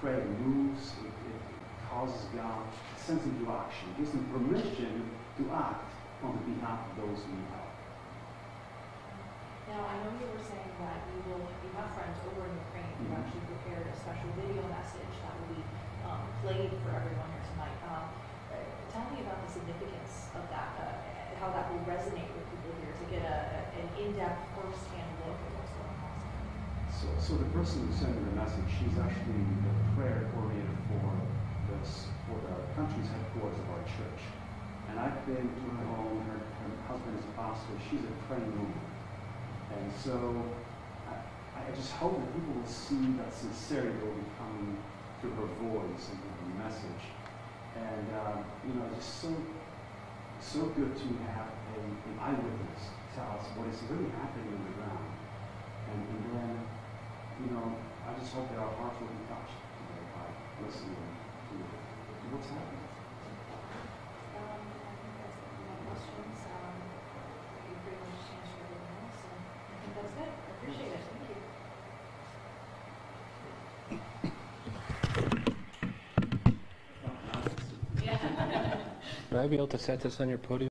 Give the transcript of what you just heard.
prayer moves, it causes God to send him to action, gives him permission to act on the behalf of those who need help. Now, I know you were saying that you have friends over in Ukraine who actually prepared a special video message that will be played for everyone here tonight. Tell me about the significance of that, how that will resonate with people here to get an in-depth, first-hand look at what's going on. So the person who sent me the message, she's actually the prayer coordinator for the country's headquarters of our church. And I've been to her home, her husband is a pastor, she's a praying woman. And so I just hope that people will see that sincerity will be coming through her voice and her message. And, just so good to have an eyewitness tell us what is really happening on the ground. And then, I just hope that our hearts will be touched today by listening to what's happening. I think that's my questions. You pretty much answered everything else. So I think that's it. I appreciate it. Thank you. Would I be able to set this on your podium?